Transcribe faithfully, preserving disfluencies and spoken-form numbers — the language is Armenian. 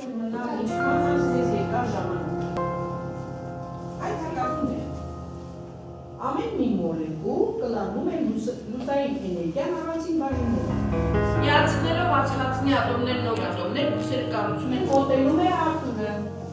Ամեն մի մոլեկուլ կլանում է լուսային էներգիան առանցին բաժիններով։ Միացնելով ացելածնի ատոմներն ու ատոմներ, լույսերը կառուցում են մոտենում է Արթուրը։